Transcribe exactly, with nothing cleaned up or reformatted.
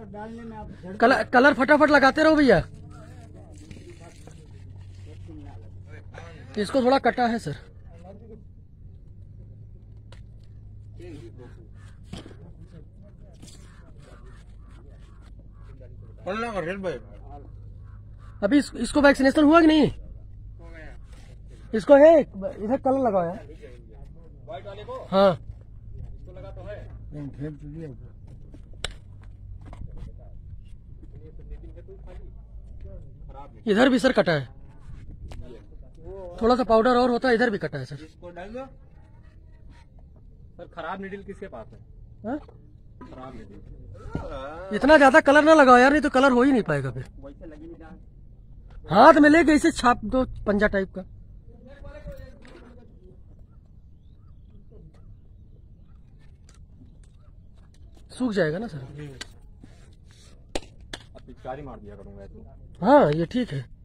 डालने में आप कलर कलर फटाफट लगाते रहो भैया। इसको थोड़ा कटा है सर। अभी इस, इसको वैक्सीनेशन हुआ कि नहीं? इसको है इधर कलर लगाओ यार। व्हाइट वाले को? हाँ इसको लगा तो है। इधर भी सर कटा है, थोड़ा सा पाउडर और होता है, इधर भी कटा है सर। इसको डाल दो सर। खराब नीडल किसके पास है? हा? खराब नीडल। इतना ज्यादा कलर ना लगाओ यार, नहीं तो कलर हो ही नहीं पाएगा फिर। वैसे लगी नहीं जान। हाथ में लेके इसे छाप दो पंजा टाइप का। सूख जाएगा ना सर। अब पिचकारी मार दिया करूंगा ऐसे। हाँ ये ठीक है।